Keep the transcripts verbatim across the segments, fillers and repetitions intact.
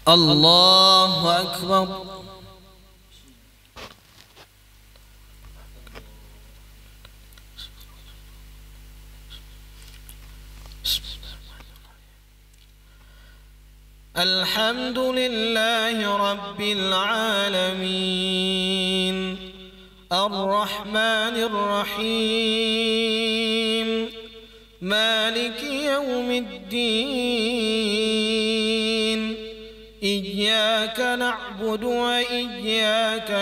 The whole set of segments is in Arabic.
الله أكبر. الحمد لله رب العالمين الرحمن الرحيم مالك يوم الدين إياك نعبد وإياك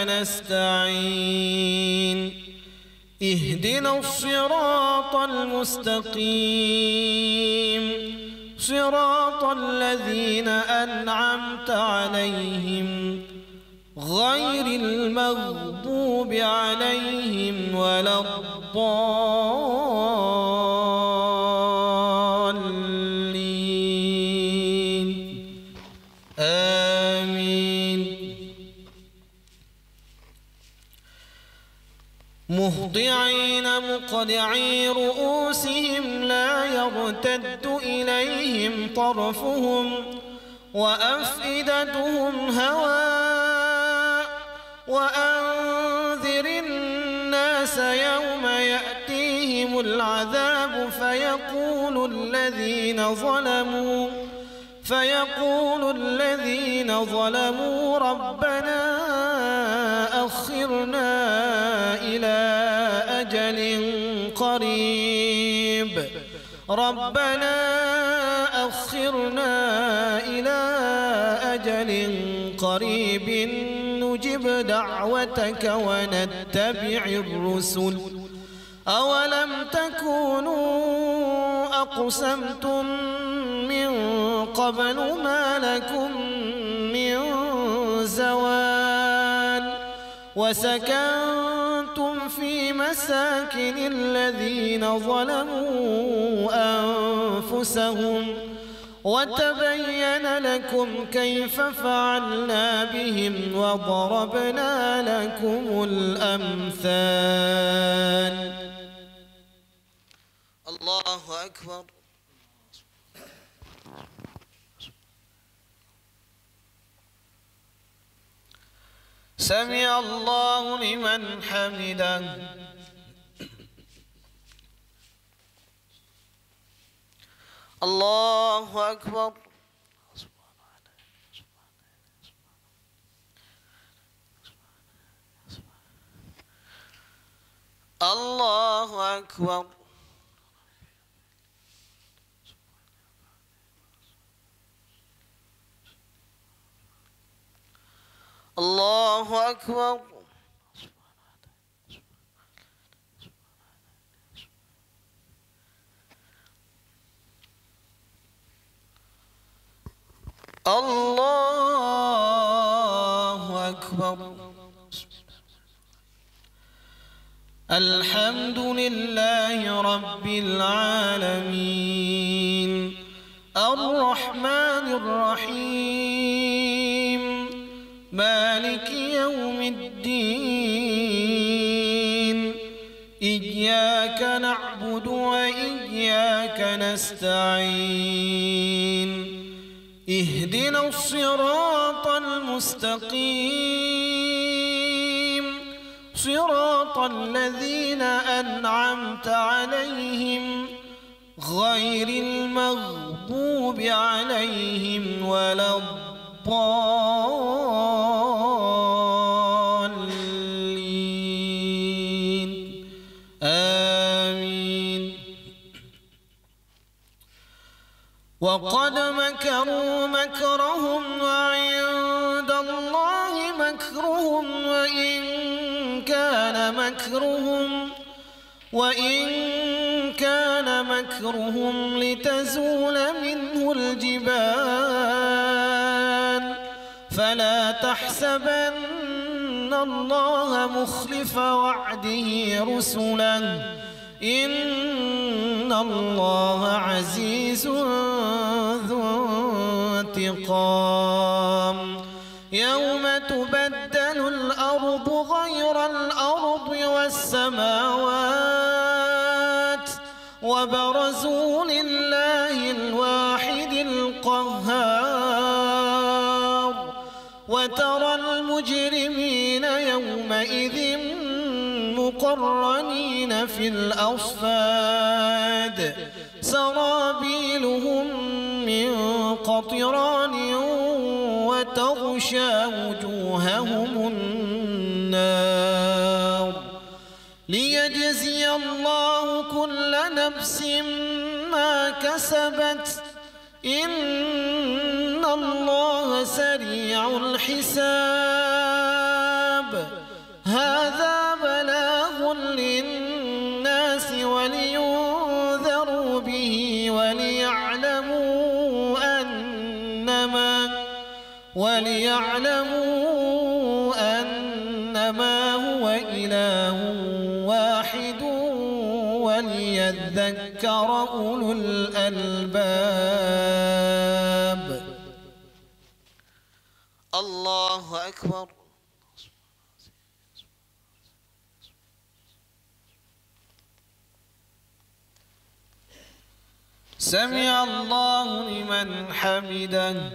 نستعين اهدنا الصراط المستقيم صراط الذين أنعمت عليهم غير المغضوب عليهم ولا الضالين آمين. مهطعين مقنعي رؤوسهم لا يرتد إليهم طرفهم وأفئدتهم هواء وأنذر الناس يوم يأتيهم العذاب فيقول الذين ظلموا فيقول الذين ظلموا ربنا أخرنا إلى أجل قريب ربنا أخرنا إلى أجل قريب نجب دعوتك ونتبع الرسل أولم تكونوا أقسمتم من قبل ما لكم من زوال وسكنتم في مساكن الذين ظلموا أنفسهم وتبين لكم كيف فعلنا بهم وضربنا لكم الأمثال. الله أكبر. سمع الله لمن حمده. الله أكبر. الله أكبر. الله أكبر. الله أكبر. الحمد لله رب العالمين الرحمن الرحيم مالك يوم الدين إياك نعبد وإياك نستعين اهدنا الصراط المستقيم صراط الذين أنعمت عليهم غير المغضوب عليهم ولا الضالين آمين. وقد مكروا مكرهم وعند الله مكرهم وإن كان مكرهم وإن كان مكرهم لتزول منه الجبال فلا تحسبن الله مخلف وعده رسله إن الله عزيز ذو انتقام. يوم تبدل الأرض غير الأرض والسماوات وبرزوا لله الواحد القهار وترى المجرمين يومئذ مقرنين في الأصفاد سرابيلهم من قطران وتغشى وجوههم النار ليجزي الله كل نفس ما كسبت إن الله سريع الحساب هذا بلاغ للناس ولينذروا به وليعلموا أنما وليعلموا أنما هو إله واحد وليذكر أولو الألباب. الله أكبر. سمع الله لمن حمده.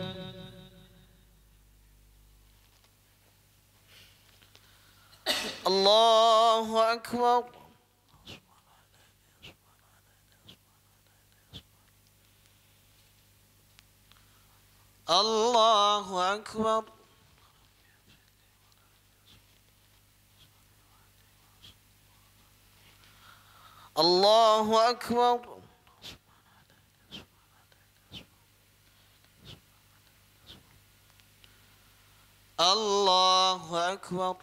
الله أكبر. الله أكبر. الله أكبر. الله أكبر.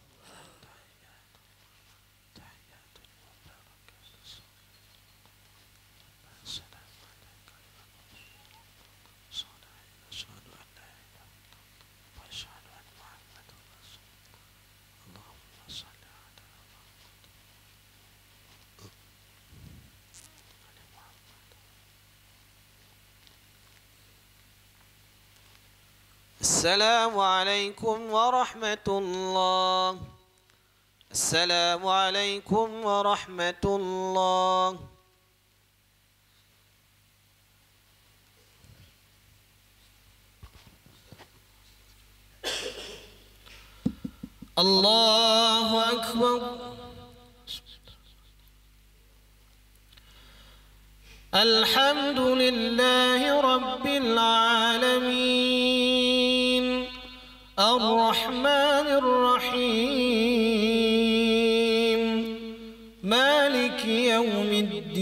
السلام عليكم ورحمة الله. السلام عليكم ورحمة الله. الله أكبر. الحمد لله رب العالمين الرحمن الرحيم مالك يوم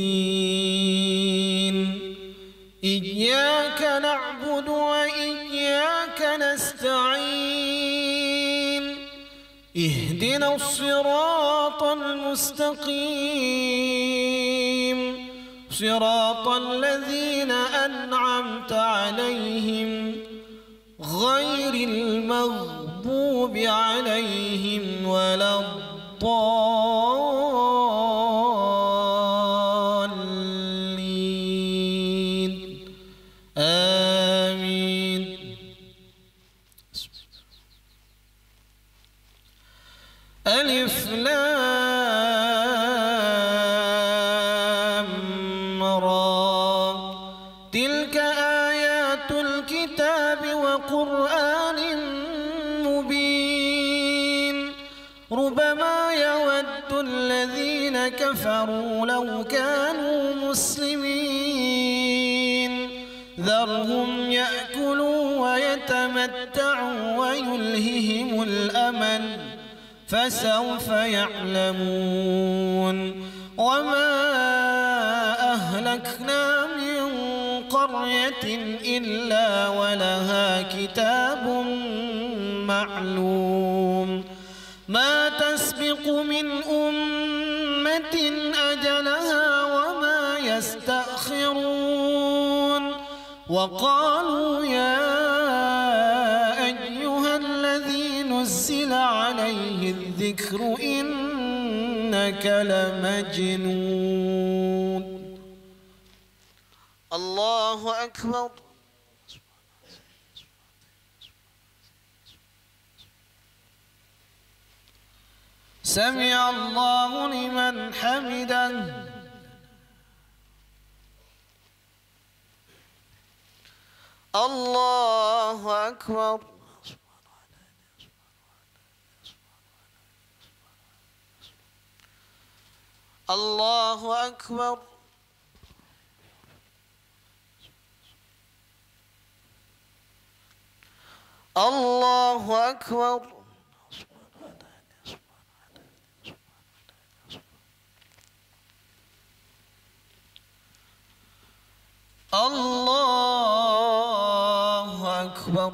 الدين إياك نعبد وإياك نستعين اهدنا الصراط المستقيم صراط الذين أنعمت عليهم غير المغضوب عليهم ولا الضالين آمين. ألف لام را تلك آيات الكتاب وقرآن مبين ربما يود الذين كفروا لو كانوا مسلمين ذرهم يأكلوا ويتمتعوا ويلههم الأمل فسوف يعلمون. وما أهلكنا من قرية إلا ولها كتاب معلوم ما تسبق من أمة أجلها وما يستأخرون. وقالوا يا أيها الذي نزل عليه الذكر إنك لمجنون. الله أكبر. سمع الله لمن حمده. الله أكبر. الله أكبر. الله أكبر. الله أكبر.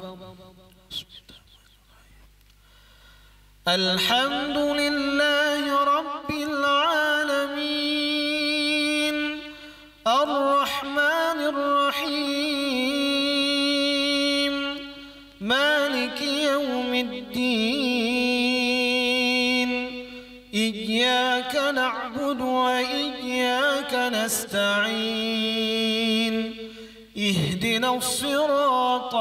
الحمد لله رب العالمين الرحمن الرحيم مالك يوم الدين إياك نعبد وإياك نستعين اهدنا الصراط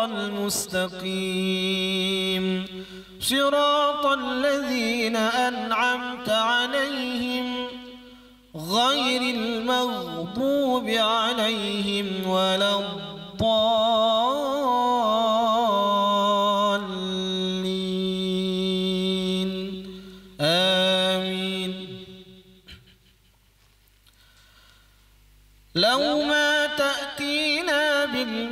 المستقيم صراط الذين أنعمت عليهم غير المغضوب عليهم ولا الضالين آمين. لو ما تأتينا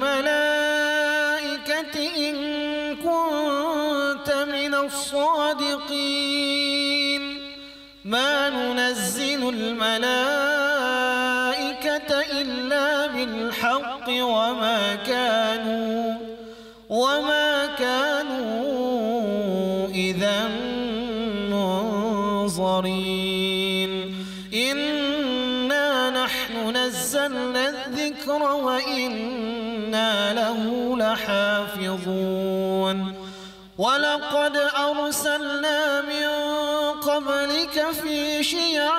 بالملائكة إن كنت من الصادقين ما ننزل الملائكة إلا بالحق وما كانوا وما كانوا إذا منظرين إنا نحن نزلنا الذكر وإنا له لحافظون ولقد أرسلنا من قبلك في شيع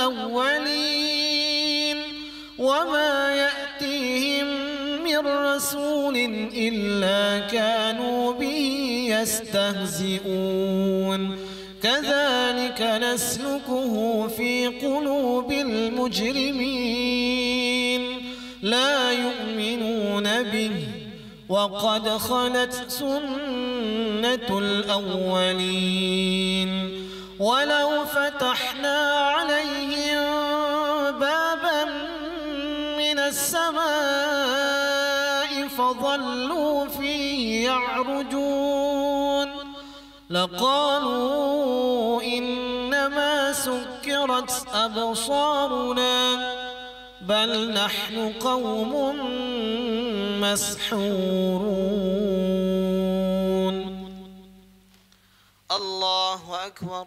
الأولين وما يأتيهم من رسول إلا كانوا به يستهزئون كذلك نسلكه في قلوب المجرمين لا يؤمنون به وقد خلت سنة الأولين ولو فتحنا عليهم بابا من السماء فظلوا فيه يعرجون لقالوا إنما سكرت أبصارنا بل نحن قوم مسحورون. الله أكبر.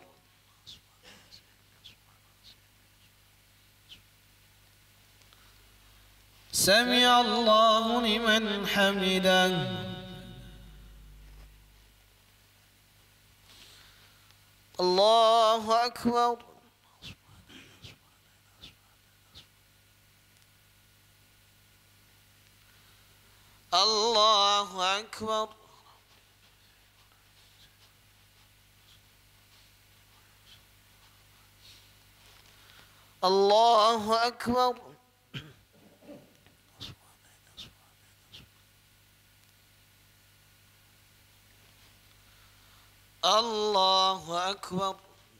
سمع الله لمن حمده. الله أكبر. الله أكبر. الله أكبر. الله أكبر.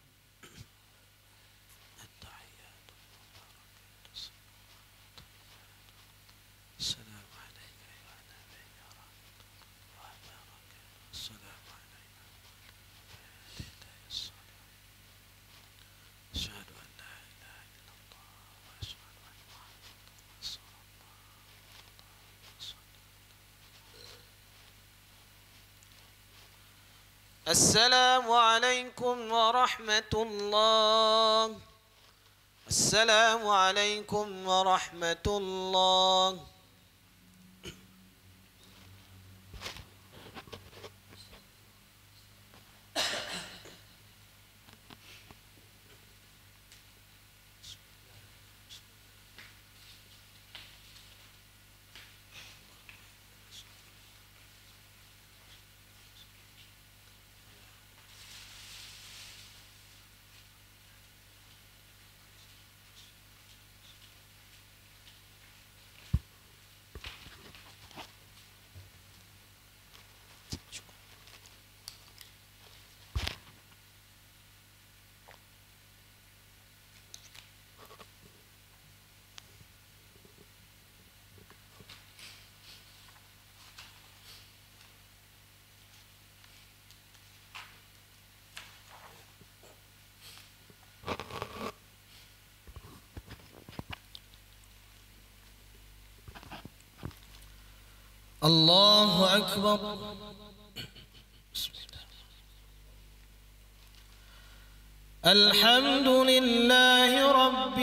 السلام عليكم ورحمة الله. السلام عليكم ورحمة الله. الله أكبر. الحمد لله رب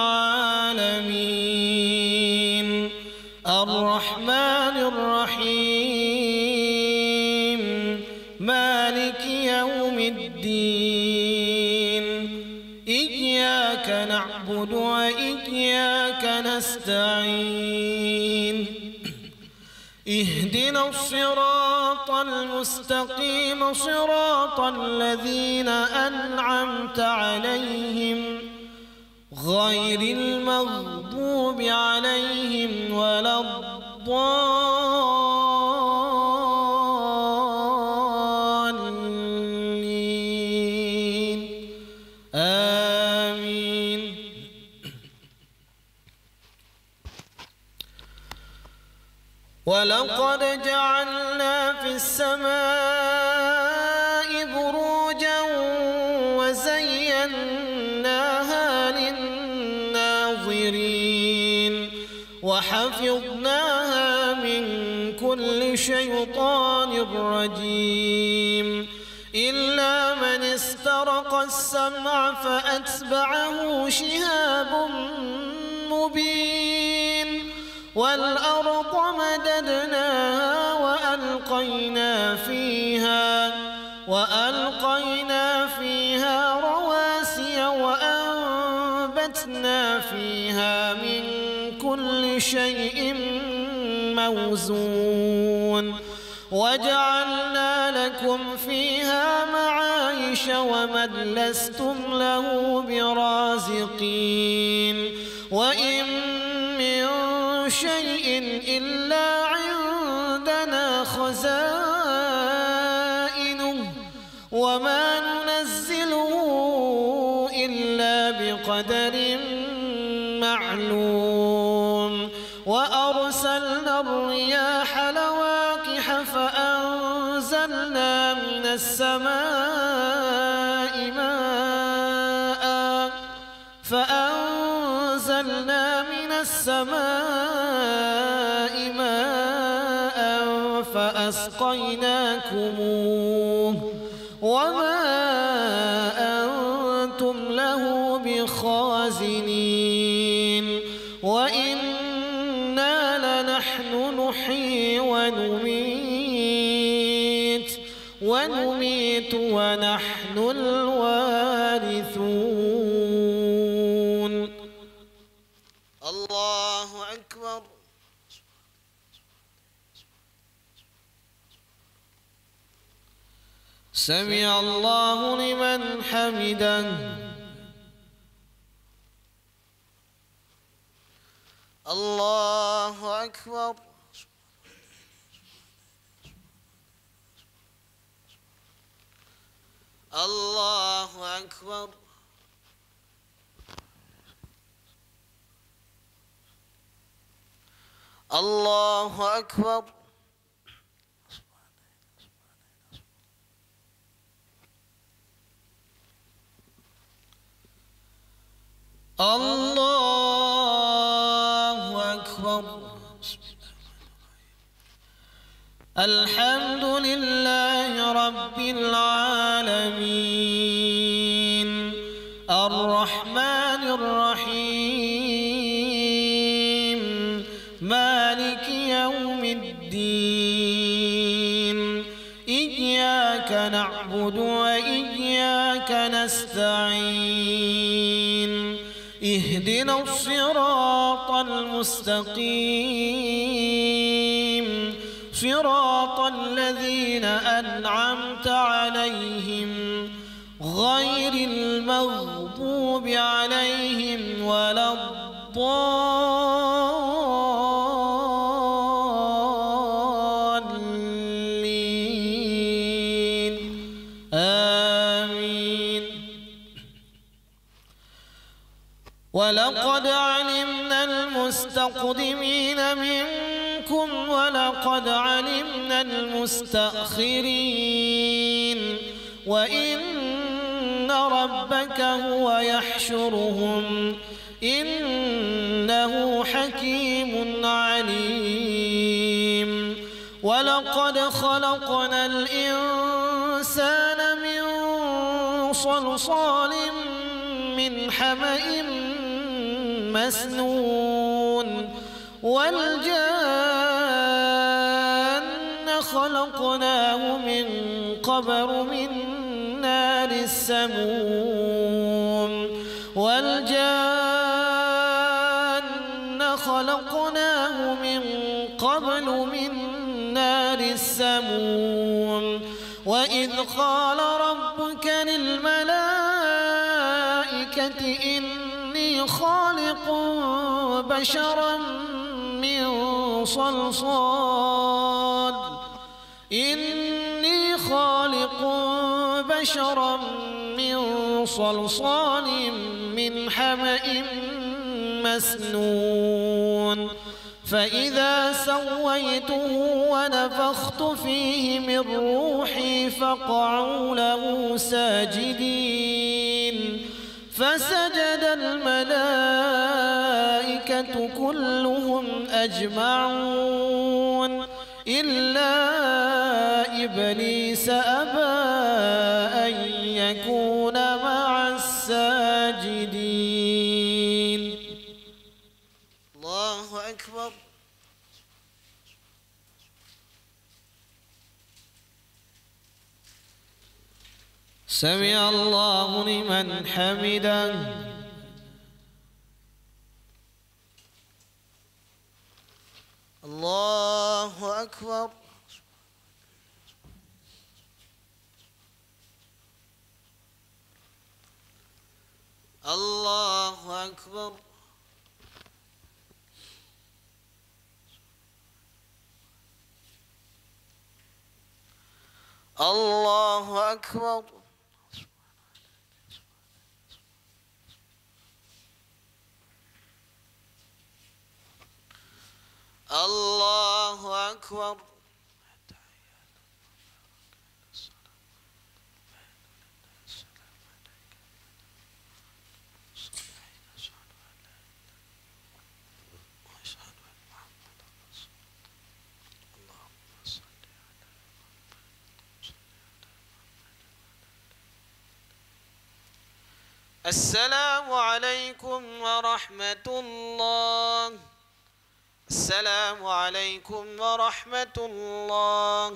العالمين الرحمن الرحيم مالك يوم الدين إياك نعبد وإياك نستعين اهدنا الصراط المستقيم صراط الذين أنعمت عليهم غير المغضوب عليهم ولا الضالين آمين. ولقد جعلنا في السماء بروجا وزيناها للناظرين وحفظناها من كل شيطان رجيم إلا من استرق السمع فأتبعه شهاب مبين. والأرض مددناها وألقينا فيها وألقينا فيها رواسي وأنبتنا فيها من كل شيء موزون وجعلنا لكم فيها معايش ومن لستم له برازقين. وإن من شيء إلا عندنا خزائنه وما ننزله إلا بقدر معلوم. وأرسلنا الرياح لواقح فأنزلنا من السماء ماء فأنزلنا من السماء ماء فأسقيناكموه وما أنتم له بخازنين. وإنا لنحن نحيي ونميت ونميت ونحن الوارثون. الله أكبر. سمع الله لمن حمده. الله أكبر. الله أكبر. الله أكبر. الله أكبر. الحمد لله رب العالمين الرحمن الرحيم مالك يوم الدين إياك نعبد وإياك نستعين اهدنا الصراط المستقيم صراط الذين أنعمت عليهم غير المغضوب عليهم ولا الضالين آمين. ولقد علمنا المستقدمين منكم ولقد علمنا المستأخرين وإن ربك هو يحشرهم إنه حكيم عليم. ولقد خلقنا الإنسان من صلصال من حمأ مسنون والجان خلقناه من قبل من نار السموم والجان خلقناه من قبل من نار السموم وإذ قال ربك للملائكة إني خالق بشرا من صلصال إني خالق بشرا من صلصال من حمأ مسنون فإذا سويته ونفخت فيه من روحي فقعوا له ساجدين فسجد الملائكة كلهم أجمعون إلا إبليس أبى أن يكون مع الساجدين. الله أكبر. سمع الله لمن حمده. الله أكبر. الله أكبر. الله أكبر. الله أكبر. السلام عليكم ورحمة الله. السلام عليكم ورحمة الله.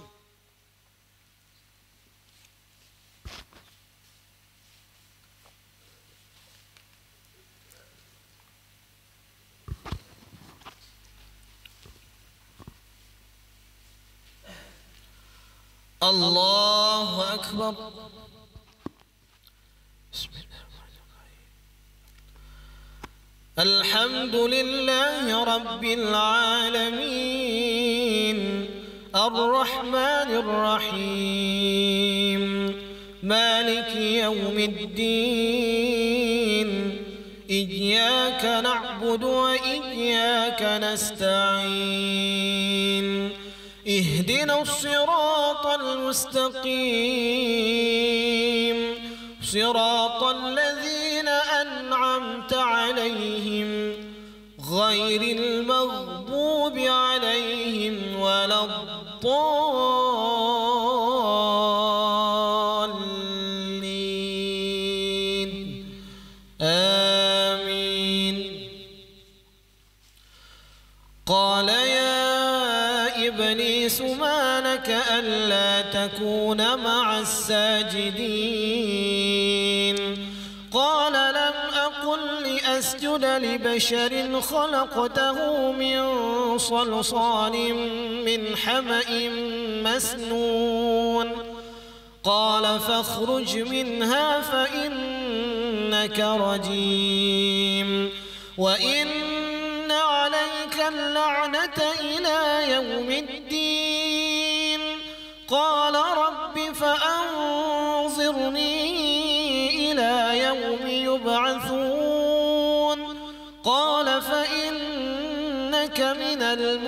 الله أكبر. الحمد لله رب العالمين الرحمن الرحيم مالك يوم الدين إياك نعبد وإياك نستعين اهدنا الصراط المستقيم صراط الذين أنعمت عليهم غير المغضوب عليهم ولا الضالين آمين. قال يا إبليس ما لك ألا تكون مع الساجدين قال لم أقل لأسجد لبشر خلقته من صلصال من حمأ مسنون قال فاخرج منها فإنك رجيم وإن عليك اللعنة إلى يوم الدين قال رب فأنظرني إلى يوم يبعثون قال فإنك من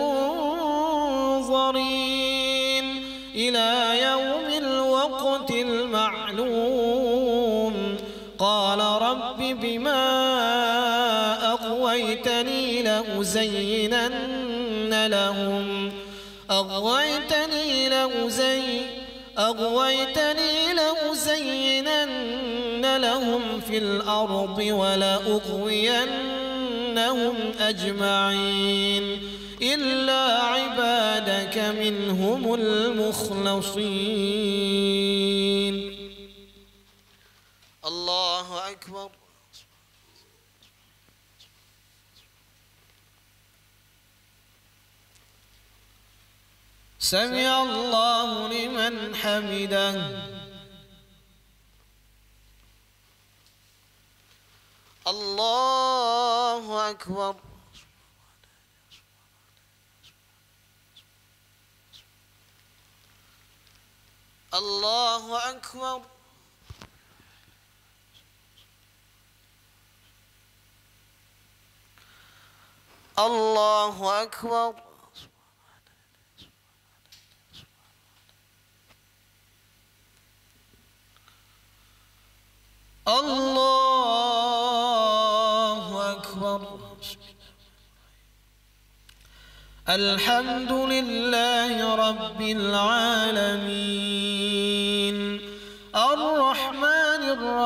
المنظرين إلى يوم الوقت المعلوم قال رب بما أغويتني لأزينن لهم أغويتني لأزين أغويتني لأزينن لهم في الأرض ولأغوينهم أجمعين إلا عبادك منهم المخلصين. الله أكبر. سمع الله لمن حمده. الله أكبر. الله أكبر. الله أكبر. الله أكبر. الحمد لله رب العالمين الرحمن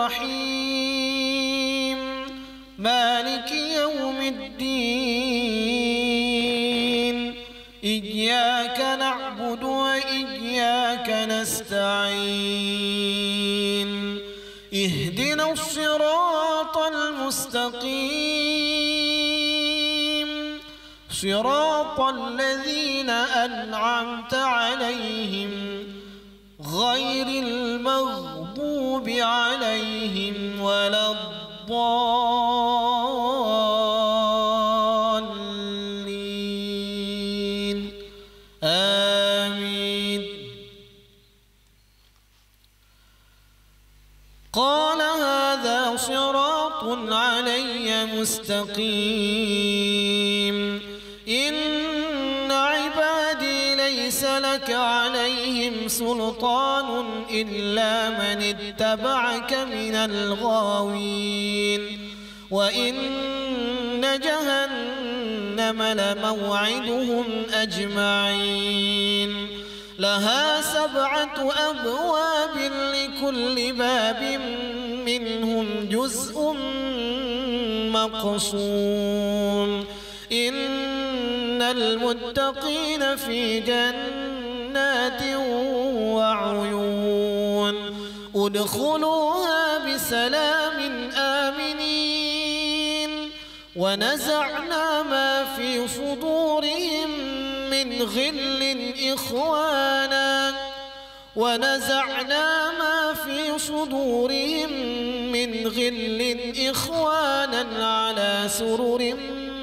الرحيم مالك يوم الدين إياك نعبد وإياك نستعين اهدنا الصراط المستقيم صراط الذين أنعمت عليهم غير المغضوب عليهم ولا الضالين آمين. قال هذا صراط علي مستقيم إن عبادي ليس لك عليهم سلطان إلا من اتبعك من الغاوين وإن جهنم لموعدهم أجمعين لها سبعة أبواب لكل باب منهم جزء مقسوم إن المتقين في جنات وعيون ادخلوها بسلام آمنين ونزعنا ما في صدورهم من غل إخوانا ونزعنا ما في صدورهم من غل إخوانا على سرر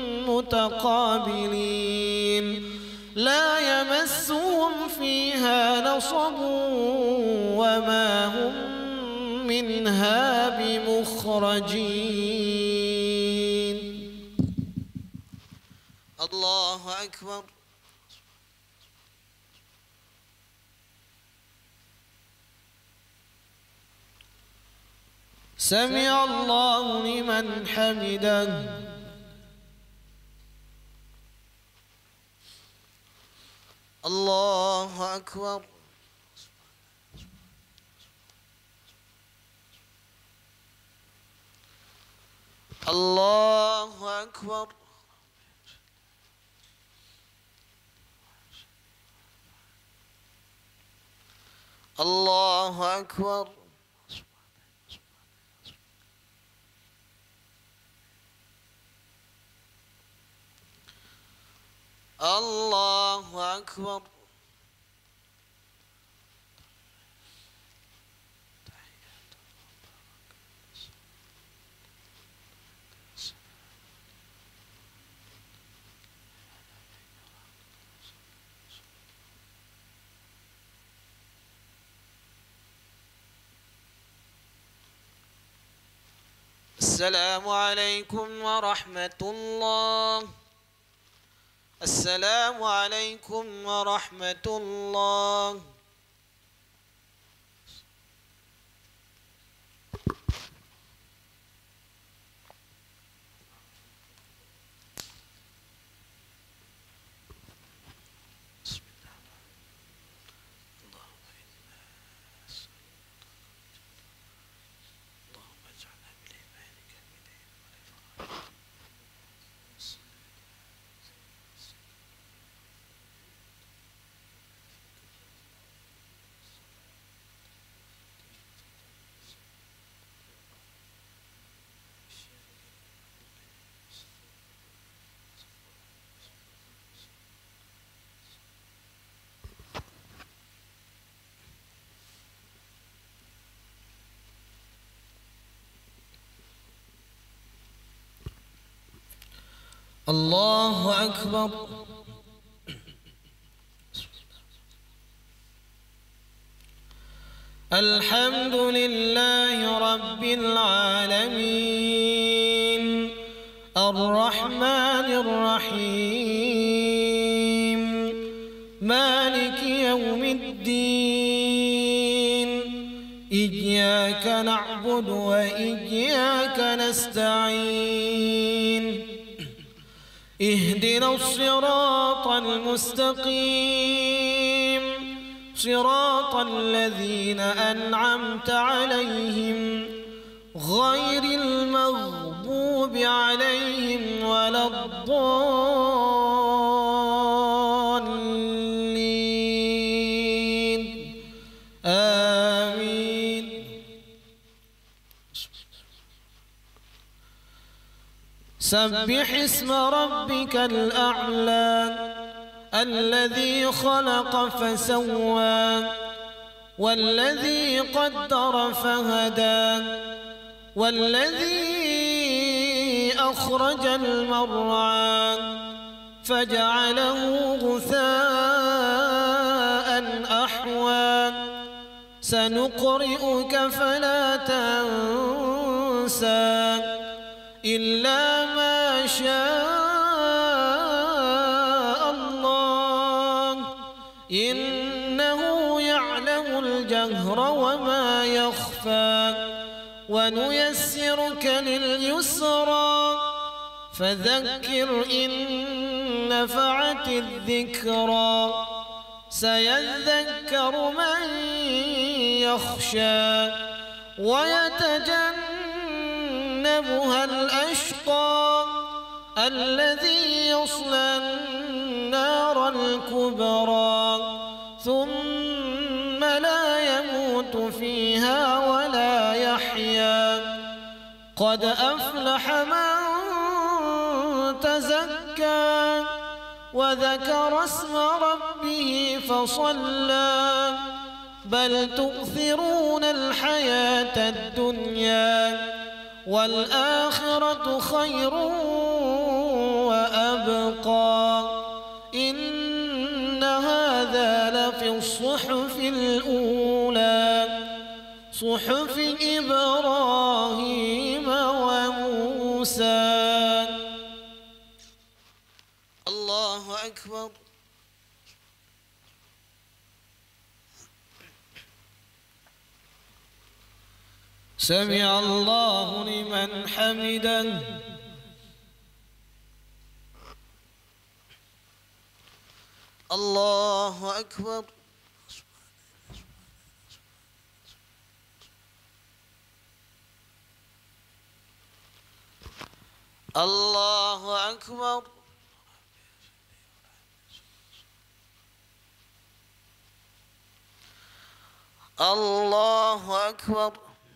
متقابلين لا يمسهم فيها نصب وما هم منها بمخرجين. الله أكبر. سمع الله لمن حمده. الله أكبر. الله أكبر. الله أكبر. الله أكبر. السلام عليكم ورحمة الله. السلام عليكم ورحمة الله. بسم الله. الله أكبر. الحمد لله رب العالمين الرحمن الرحيم مالك يوم الدين إياك نعبد وإياك نستعين اهدنا الصراط المستقيم صراط الذين أنعمت عليهم غير المغضوب عليهم ولا الضالين آمين. سبح اسم ربك الأعلى الذي خلق فسوى والذي قدر فهدى والذي أخرج المرعى فجعله غثاء أحوى سنقرئك فلا تنسى إلا ما شاء إنه يعلم الجهر وما يخفى ونيسرك لليسرى فذكر إن نفعت الذكرى سيذكر من يخشى ويتجنبها الأشقى الذي يصلى النار الكبرى ثم لا يموت فيها ولا يحيا قد أفلح من تزكى وذكر اسم ربه فصلى بل تؤثرون الحياة الدنيا والآخرة خير وأبقى إن هذا لفي الصحف الأولى صحف إبراهيم وموسى. الله أكبر. سمع الله لمن حمده. الله أكبر. الله أكبر. الله أكبر.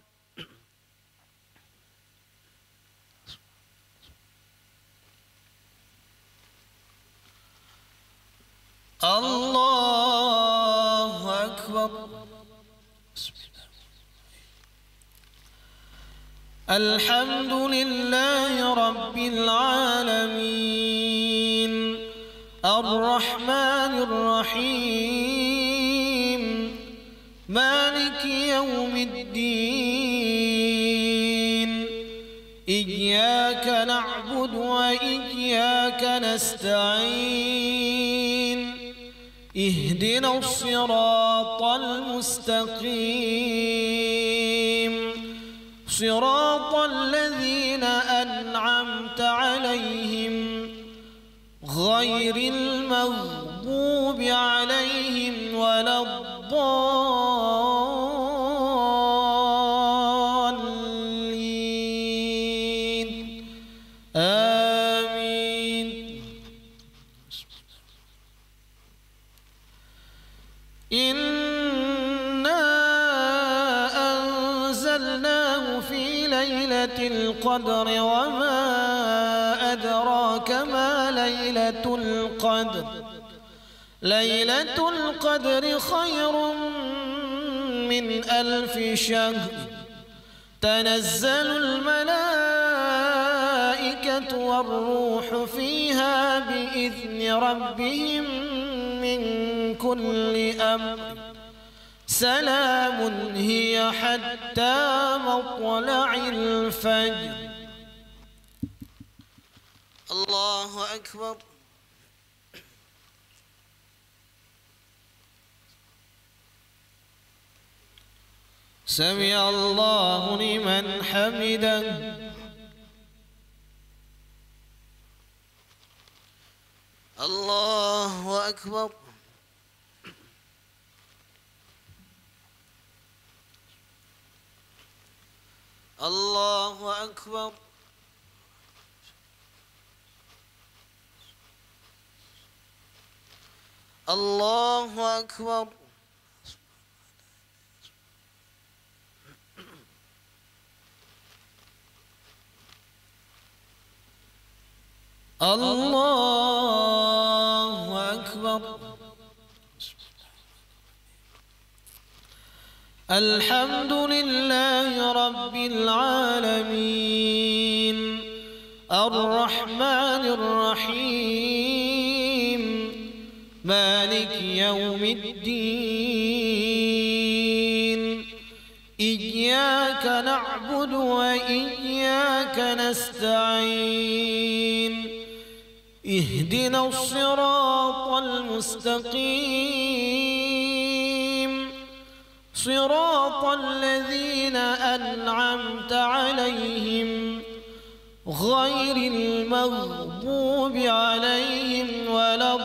الله أكبر. الحمد لله رب العالمين الرحمن الرحيم مالك يوم الدين إياك نعبد وإياك نستعين اهدنا الصراط المستقيم صراط الذين أنعمت عليهم غير المغضوب عليهم ولا الضالين آمين. إنا أنزلناه في ليلة القدر وما أدراك ما ليلة القدر ليلة القدر خير من ألف شهر تنزل الملائكة الملائكة والروح فيها بإذن ربهم من كل أمر سلام هي حتى مطلع الفجر. الله أكبر. سمع الله لمن حمده. الله أكبر. الله أكبر. الله أكبر. الله أكبر. الحمد لله رب العالمين الرحمن الرحيم مالك يوم الدين إياك نعبد وإياك نستعين اهدنا الصراط المستقيم صراط الذين أنعمت عليهم غير المغضوب عليهم ولا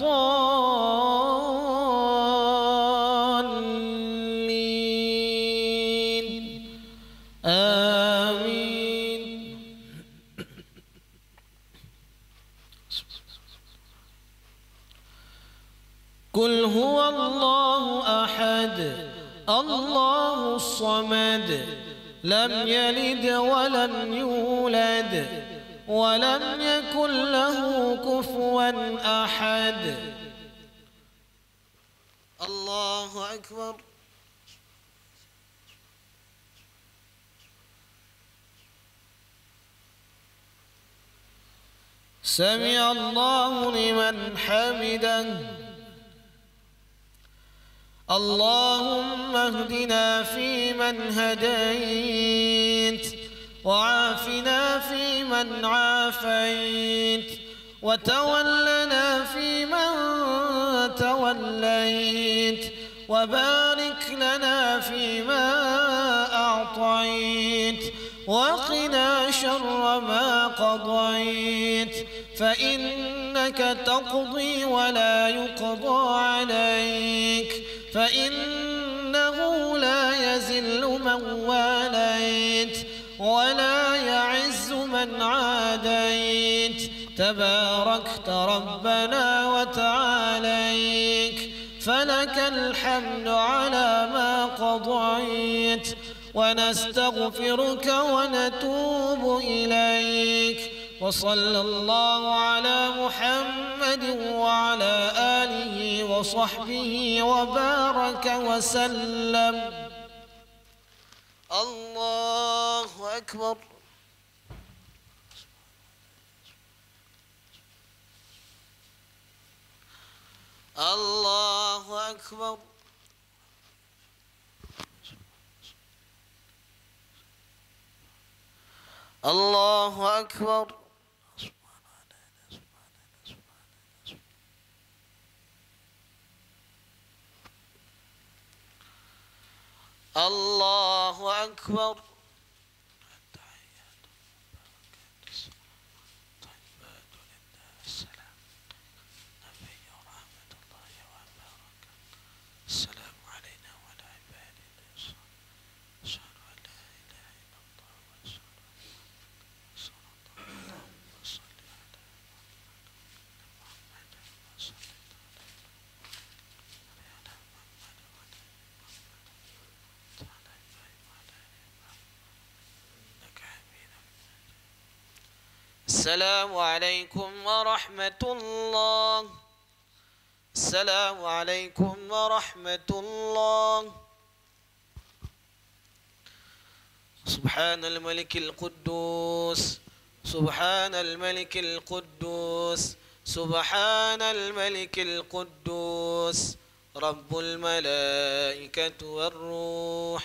الضالين آمين. قل هو الله أحد الله الصمد لم يلد ولم يولد ولم يكن له كفوا أحد. الله أكبر. سمع الله لمن حمده. اللهم اهدنا فيمن هديت وعافنا فيمن عافيت وتولنا فيمن توليت وبارك لنا فيما أعطيت وقنا شر ما قضيت فإنك تقضي ولا يقضى عليك فإنه لا يذل من واليت ولا يعز من عاديت تباركت ربنا وتعاليك فلك الحمد على ما قضيت ونستغفرك ونتوب إليك. وصلى الله على محمد وعلى آله وصحبه وبارك وسلم. الله أكبر. الله أكبر. الله أكبر. الله أكبر. السلام عليكم ورحمة الله. السلام عليكم ورحمة الله. سبحان الملك القدوس سبحان الملك القدوس سبحان الملك القدوس رب الملائكة والروح.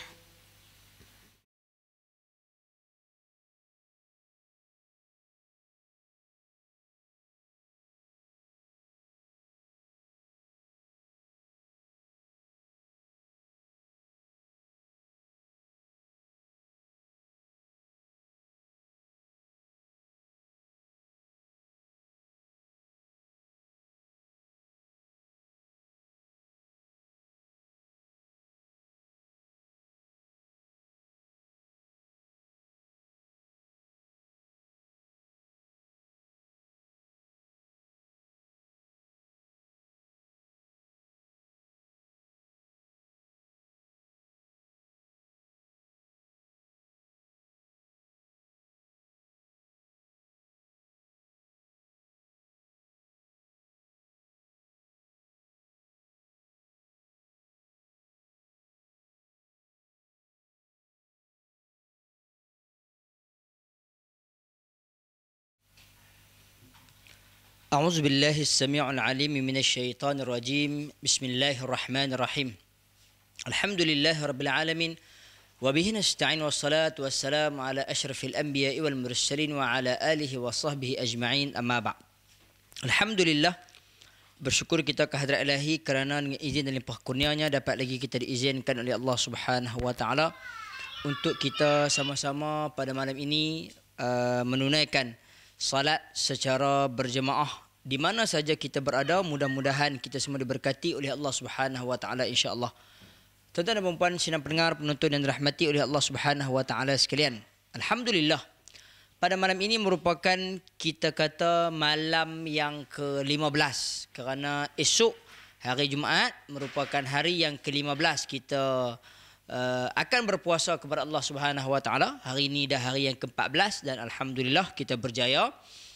أعوذ بالله السميع العليم من الشيطان الرجيم. بسم الله الرحمن الرحيم. الحمد لله رب العالمين وبه نستعين والصلاة والسلام على أشرف الأنبياء والمرسلين وعلى آله وصحبه أجمعين أما بعد. Alhamdulillah, bersyukur kita kehadrat Ilahi kerana dengan izin dan limpah kurnianya dapat lagi kita diizinkan oleh Allah Subhanahu wa taala untuk kita sama-sama pada malam ini uh, menunaikan salat secara berjemaah di mana saja kita berada. Mudah-mudahan kita semua diberkati oleh Allah Subhanahu wa taala insya-Allah. Tuan-tuan dan puan-puan sidang pendengar penonton yang dirahmati oleh Allah Subhanahu wa taala sekalian. Alhamdulillah, pada malam ini merupakan kita kata malam yang ke lima belas kerana esok hari Jumaat merupakan hari yang ke lima belas kita Uh, akan berpuasa kepada Allah Subhanahu wa taala. Hari ini dah hari yang ke empat belas dan alhamdulillah kita berjaya.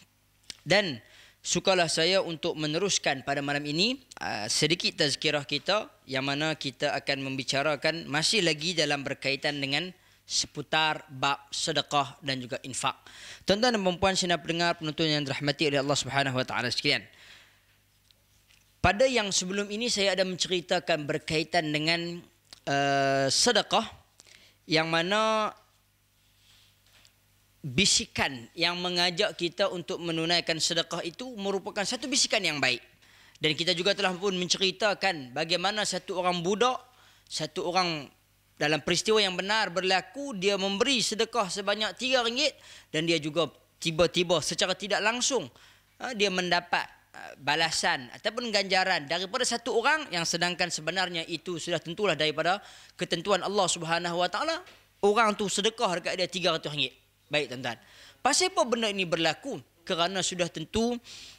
Dan sukalah saya untuk meneruskan pada malam ini uh, sedikit tazkirah kita yang mana kita akan membicarakan masih lagi dalam berkaitan dengan seputar bab sedekah dan juga infak. Tuan-tuan dan puan-puan sidang pendengar penonton yang dirahmati oleh Allah Subhanahu wa taala sekalian. Pada yang sebelum ini saya ada menceritakan berkaitan dengan Uh, sedekah yang mana bisikan yang mengajak kita untuk menunaikan sedekah itu merupakan satu bisikan yang baik. Dan kita juga telah pun menceritakan bagaimana satu orang budak, satu orang dalam peristiwa yang benar berlaku, dia memberi sedekah sebanyak tiga ringgit dan dia juga tiba-tiba secara tidak langsung uh, dia mendapat balasan ataupun ganjaran daripada satu orang yang sedangkan sebenarnya itu sudah tentulah daripada ketentuan Allah Subhanahu wa taala. Orang tu sedekah dekat dia tiga ratus ringgit. Baik tuan-tuan. Pasal apa benda ini berlaku? Kerana sudah tentu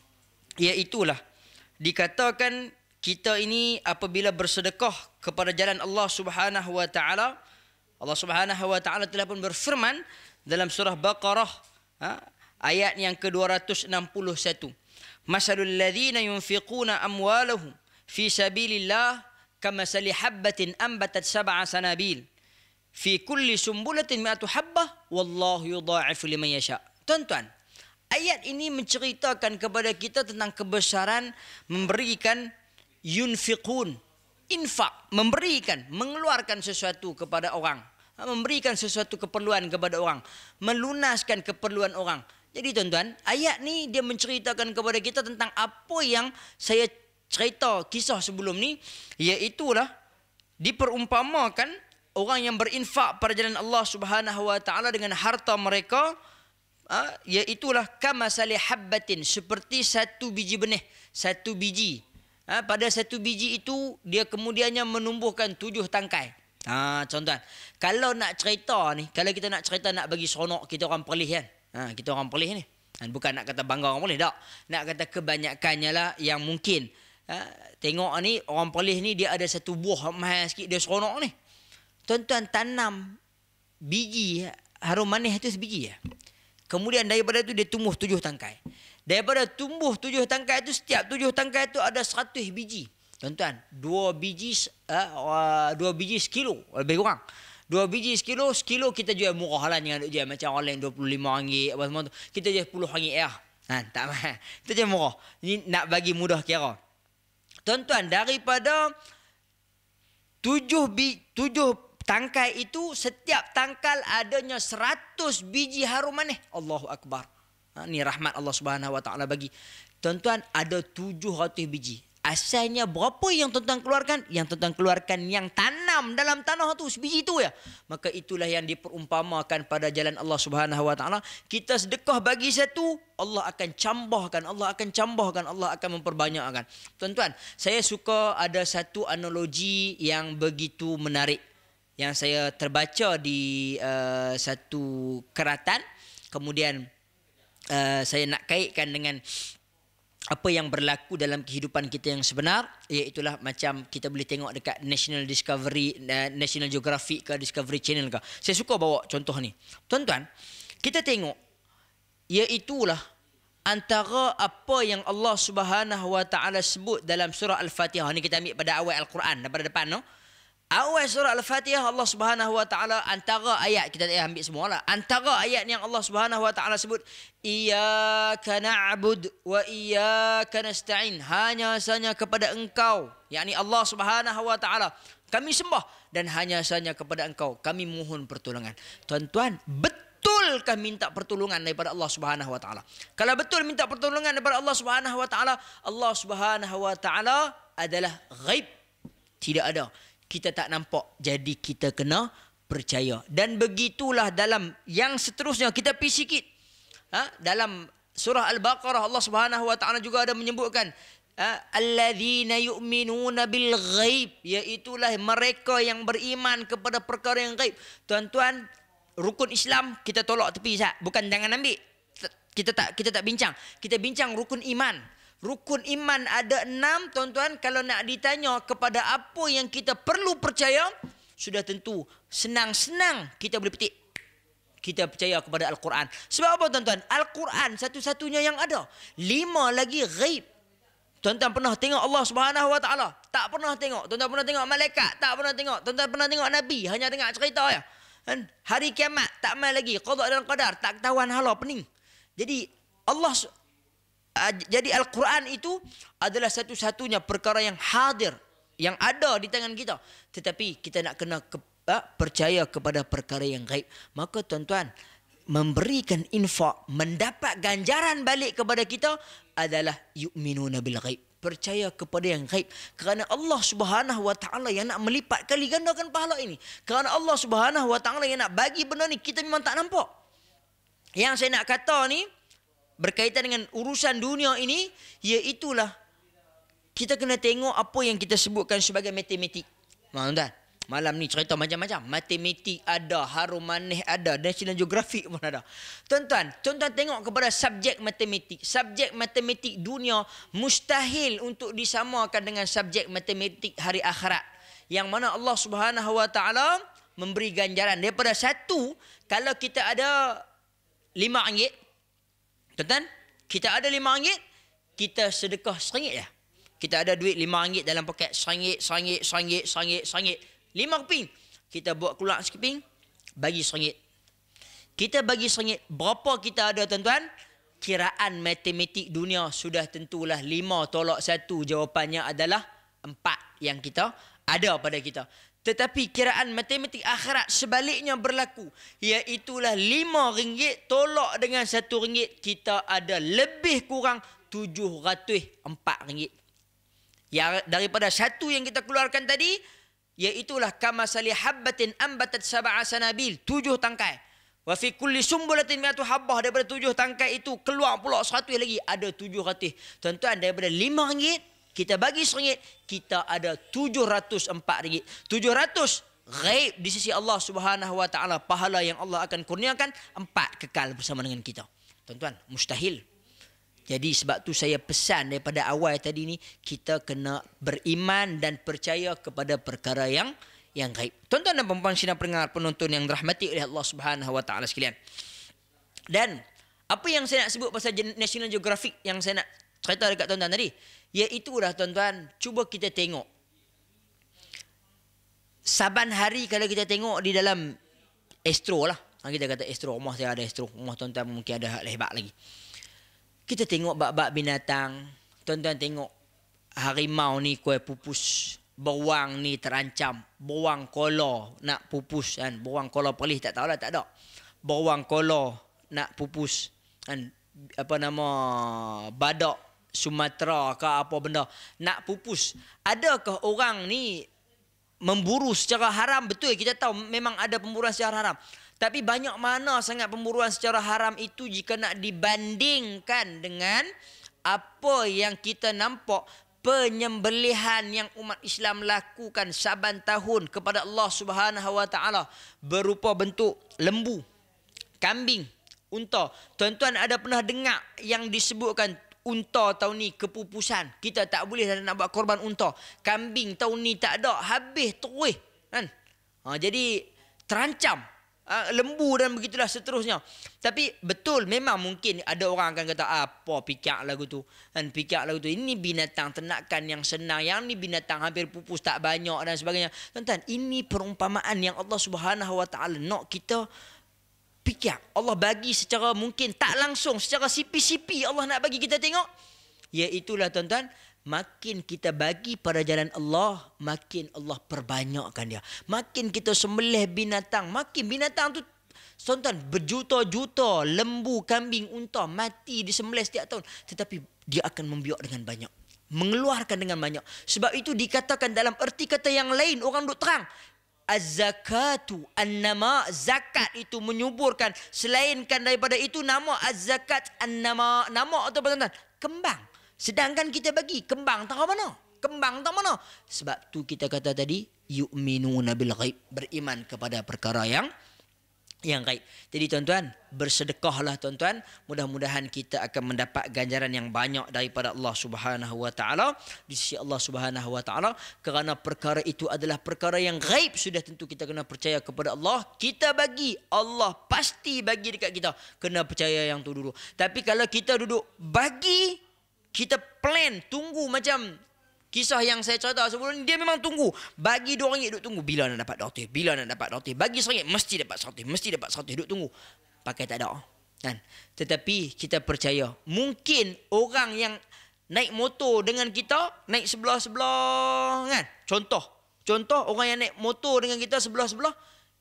iaitulah dikatakan kita ini apabila bersedekah kepada jalan Allah Subhanahu wa taala, Allah Subhanahu wa taala telah pun berfirman dalam surah Baqarah ha, ayat yang ke dua ratus enam puluh satu. Masalul ladzina yunfiquna amwalahum fi sabilillah kamasali habbatin ambatat sab'a sanabil fi kulli sumbulatin mi'atu habbah wallahu yudha'ifu liman yasha. Tuan-tuan, ayat ini menceritakan kepada kita tentang kebesaran memberikan yunfiqun, infak, memberikan, mengeluarkan sesuatu kepada orang, memberikan sesuatu keperluan kepada orang, melunaskan keperluan orang. Jadi tuan-tuan, ayat ni dia menceritakan kepada kita tentang apa yang saya cerita kisah sebelum ni, iaitulah diperumpamakan orang yang berinfak pada jalan Allah Subhanahu wa taala dengan harta mereka, ha, iaitulah kamasali habbatin, seperti satu biji benih, satu biji. Ha, pada satu biji itu dia kemudiannya menumbuhkan tujuh tangkai. Ha, tuan-tuan, kalau nak cerita ni, kalau kita nak cerita nak bagi seronok kita orang Perlis kan. Ha, kita orang Perlis ni. Bukan nak kata bangga orang Perlis, tak. Nak kata kebanyakannya lah yang mungkin. Ha, tengok ni, orang Perlis ni dia ada satu buah mahal sikit, dia seronok ni. Tuan-tuan, tanam biji harum manis itu sebiji ya. Kemudian daripada itu dia tumbuh tujuh tangkai. Daripada tumbuh tujuh tangkai itu, setiap tujuh tangkai itu ada seratus biji. Tuan-tuan, dua biji, uh, dua biji sekilo lebih kurang. Dua biji sekilo, sekilo kita jual murah lah dengan jual macam orang lain dua puluh lima ringgit apa semua tu. Kita jual sepuluh ringgit ya. Ha, tak mahal. Itu je murah. Ini nak bagi mudah kira. Tuan-tuan, daripada tujuh, bi, tujuh tangkai itu, setiap tangkal adanya seratus biji harum manis. Allahu Akbar. Ha, ni rahmat Allah Subhanahu Wa Taala bagi. Tuan-tuan, ada tujuh ratus biji. Asalnya berapa yang tuan-tuan keluarkan? Yang tuan-tuan keluarkan yang tanam dalam tanah tu, sebiji tu ya. Maka itulah yang diperumpamakan pada jalan Allah Subhanahu Wa Taala. Kita sedekah bagi satu, Allah akan cambahkan, Allah akan cambahkan, Allah akan memperbanyakkan. Tuan-tuan, saya suka ada satu analogi yang begitu menarik yang saya terbaca di uh, satu keratan. Kemudian uh, saya nak kaitkan dengan apa yang berlaku dalam kehidupan kita yang sebenar, iaitulah macam kita boleh tengok dekat National Discovery, National Geographic ke Discovery Channel ke. Saya suka bawa contoh ni. Tuan-tuan, kita tengok iaitulah antara apa yang Allah Subhanahu Wa Taala sebut dalam surah Al-Fatihah. Ni kita ambil pada awal Al-Quran daripada depan no. Awal surah Al-Fatihah Allah Subhanahu Wa Taala antara ayat, kita tak payah ambil semualah. Antara ayat yang Allah Subhanahu Wa Taala sebut, Iyyaka na'bud wa iyyaka nasta'in. Hanya sahaja kepada Engkau, yakni Allah Subhanahu Wa Taala, kami sembah, dan hanya sahaja kepada Engkau kami mohon pertolongan. Tuan-tuan, betulkah minta pertolongan daripada Allah Subhanahu Wa Taala? Kalau betul minta pertolongan daripada Allah Subhanahu Wa Taala, Allah Subhanahu Wa Taala adalah ghaib. Tidak ada. Kita tak nampak, jadi kita kena percaya. Dan begitulah dalam yang seterusnya, kita pergi sikit. Ha? Dalam surah Al-Baqarah Allah Subhanahu Wa Taala juga ada menyebutkan ha? alladzina yu'minuna bil ghaib, iaitulah mereka yang beriman kepada perkara yang ghaib. Tuan-tuan, rukun Islam kita tolak tepi sat. Bukan jangan ambil. Kita tak kita tak bincang. Kita bincang rukun iman. Rukun iman ada enam, tuan-tuan. Kalau nak ditanya kepada apa yang kita perlu percaya, sudah tentu senang-senang kita boleh petik. Kita percaya kepada Al-Quran. Sebab apa, tuan-tuan? Al-Quran satu-satunya yang ada. Lima lagi ghaib. Tuan-tuan pernah tengok Allah Subhanahu Wa Taala? Tak pernah tengok. Tuan-tuan pernah tengok malaikat? Tak pernah tengok. Tuan-tuan pernah tengok Nabi? Hanya dengar cerita ya. Kan? Hari kiamat tak mai lagi. Qada dan qadar tak ketahuan hala pening. Jadi Allah Jadi Al-Quran itu adalah satu-satunya perkara yang hadir, yang ada di tangan kita. Tetapi kita nak kena ke, uh, percaya kepada perkara yang gaib. Maka tuan-tuan, memberikan infak, mendapat ganjaran balik kepada kita adalah yu'minuna bil ghaib. Percaya kepada yang gaib. Kerana Allah Subhanahu Wa Taala yang nak melipat kali gandakan pahala ini. Kerana Allah Subhanahu Wa Taala yang nak bagi benda ni, kita memang tak nampak. Yang saya nak kata ni, berkaitan dengan urusan dunia ini, iaitulah kita kena tengok apa yang kita sebutkan sebagai matematik. Tuan-tuan, malam ni cerita macam-macam. Matematik ada, harum manis ada, National Geographic pun ada. Tuan-tuan, tuan-tuan tengok kepada subjek matematik. Subjek matematik dunia mustahil untuk disamakan dengan subjek matematik hari akhirat. Yang mana Allah Subhanahu Wa Taala memberi ganjaran daripada satu. Kalau kita ada lima ringgit, tuan-tuan, kita ada lima ringgit, kita sedekah seringgit je. Kita ada duit lima ringgit dalam poket, seringgit, seringgit, seringgit, seringgit, seringgit. Lima keping. Kita buat keluar sekeping, bagi seringgit. Kita bagi seringgit, berapa kita ada, tuan-tuan? Kiraan matematik dunia sudah tentulah lima tolak satu. Jawapannya adalah empat yang kita ada pada kita. Tetapi kiraan matematik akhirat sebaliknya berlaku. Iaitulah lima ringgit tolak dengan satu ringgit. Kita ada lebih kurang tujuh ratus empat ringgit. Ya, daripada satu yang kita keluarkan tadi, iaitulah kamasali habbatin ambatat sab'a sanabil. Tujuh tangkai. Wa fi kulli sumbulatin mi'atu habbah. Daripada tujuh tangkai itu keluar pula seratus lagi. Ada tujuh ratus. Tuan-tuan, daripada lima ringgit, kita bagi seringgit, kita ada tujuh ratus empat ringgit. tujuh ratus ghaib di sisi Allah Subhanahu Wa Taala. Pahala yang Allah akan kurniakan, empat kekal bersama dengan kita. Tuan-tuan, mustahil. Jadi sebab tu saya pesan daripada awal tadi ni, kita kena beriman dan percaya kepada perkara yang yang gaib. Tuan-tuan dan puan-puan sidang pendengar penonton yang dirahmati oleh Allah Subhanahu Wa Taala sekalian. Dan apa yang saya nak sebut pasal National Geographic yang saya nak cerita dekat tuan-tuan tadi, iaitulah tuan-tuan, cuba kita tengok saban hari kalau kita tengok di dalam Astro lah. Kita kata Astro, rumah saya ada Astro. Rumah tuan-tuan mungkin ada lebat lagi. Kita tengok bak-bak binatang. Tuan-tuan tengok harimau ni kuai pupus. Beruang ni terancam. Beruang kolor nak pupus kan. Beruang kolor perlis tak tahulah, tak ada. Beruang kolor nak pupus kan. Apa nama, badak Sumatera ke apa benda nak pupus. Adakah orang ni memburu secara haram? Betul, kita tahu memang ada pemburuan secara haram. Tapi banyak mana sangat pemburuan secara haram itu jika nak dibandingkan dengan apa yang kita nampak penyembelihan yang umat Islam lakukan saban tahun kepada Allah Subhanahu Wa Taala berupa bentuk lembu, kambing, unta. Tuan-tuan ada pernah dengar yang disebutkan unta tahun ni kepupusan, kita tak boleh dah nak buat korban unta. Kambing tahun ni tak ada, habis terus kan. Ha, jadi terancam. Ha, lembu dan begitulah seterusnya. Tapi betul memang mungkin ada orang akan kata apa pikak lagu tu kan, pikak lagu tu ini binatang ternakan yang senang, yang ni binatang hampir pupus tak banyak dan sebagainya. Tuan-tuan, ini perumpamaan yang Allah Subhanahu Wa Taala nak kita fikir. Allah bagi secara mungkin tak langsung, secara sipi-sipi Allah nak bagi kita tengok. Iaitulah tuan-tuan, makin kita bagi pada jalan Allah, makin Allah perbanyakkan dia. Makin kita sembelih binatang, makin binatang tu tuan-tuan berjuta-juta lembu, kambing, unta mati disembelih setiap tahun. Tetapi dia akan membiak dengan banyak, mengeluarkan dengan banyak. Sebab itu dikatakan dalam erti kata yang lain, orang duk terang, az-zakatu an-nama, zakat itu menyuburkan. Selainkan daripada itu, nama az-zakat an-nama, nama atau apa tuan-tuan? Kembang. Sedangkan kita bagi kembang tahu mana? Kembang tahu mana? Sebab tu kita kata tadi, yu'minuna bil ghaib, beriman kepada perkara yang yang gaib. Jadi tuan-tuan, bersedekahlah tuan-tuan. Mudah-mudahan kita akan mendapat ganjaran yang banyak daripada Allah Subhanahu Wa Taala, di sisi Allah Subhanahu Wa Taala, kerana perkara itu adalah perkara yang gaib. Sudah tentu kita kena percaya kepada Allah. Kita bagi, Allah pasti bagi dekat kita. Kena percaya yang tu dulu. Tapi kalau kita duduk bagi, kita plan tunggu macam kisah yang saya cerita sebelum ni, dia memang tunggu. Bagi dua ringgit duduk tunggu. Bila nak dapat doktor? Bila nak dapat doktor? Bagi seringgit, mesti dapat seratus. Mesti dapat seratus. Duduk tunggu. Pakai tak ada. Kan? Tetapi kita percaya. Mungkin orang yang naik motor dengan kita, naik sebelah-sebelah. Kan? Contoh. Contoh, orang yang naik motor dengan kita sebelah-sebelah,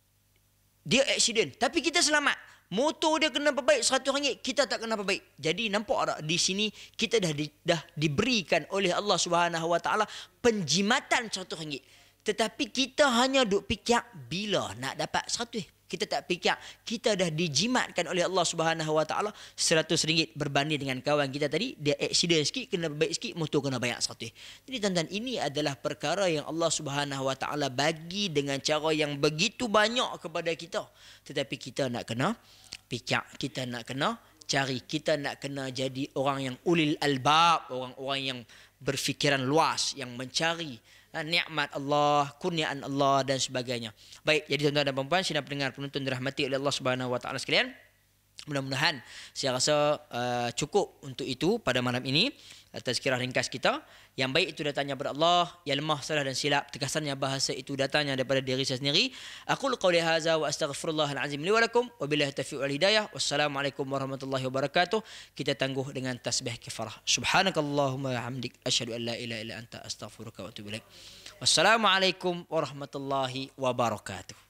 dia aksiden. Tapi kita selamat. Motor dia kena perbaik seratus ringgit, kita tak kena perbaik. Jadi nampak tak di sini kita dah di, dah diberikan oleh Allah Subhanahu Wa Taala penjimatan seratus ringgit. Tetapi kita hanya duk fikir bila nak dapat seratus. Kita tak fikir kita dah dijimatkan oleh Allah Subhanahu Wa Taala seratus ringgit berbanding dengan kawan kita tadi, dia aksiden sikit, kena perbaik sikit, motor kena bayar seratus. Jadi tuan-tuan, ini adalah perkara yang Allah Subhanahu Wa Taala bagi dengan cara yang begitu banyak kepada kita. Tetapi kita nak kena fikir, kita nak kena cari, kita nak kena jadi orang yang ulil albab, orang-orang yang berfikiran luas, yang mencari nikmat Allah, kurniaan Allah dan sebagainya. Baik, jadi tuan-tuan dan puan-puan, sidang pendengar penonton dirahmati oleh Allah Subhanahu Wa Taala sekalian, mudah-mudahan saya rasa uh, cukup untuk itu pada malam ini. Tazkirah ringkas kita. Yang baik itu datangnya daripada Allah, yang lemah, salah dan silap, tekasannya bahasa itu datangnya daripada diri saya sendiri. Aqulu qawli hadza wa astaghfirullahal azim li wa lakum wa billahi taufiq wal hidayah. Wassalamualaikum warahmatullahi wabarakatuh. Kita tangguh dengan tasbih kifarah. Subhanakallahumma wa hamdik asyhadu an la ilaha illa anta astaghfiruka wa atubu ilaik. Wassalamualaikum warahmatullahi wabarakatuh.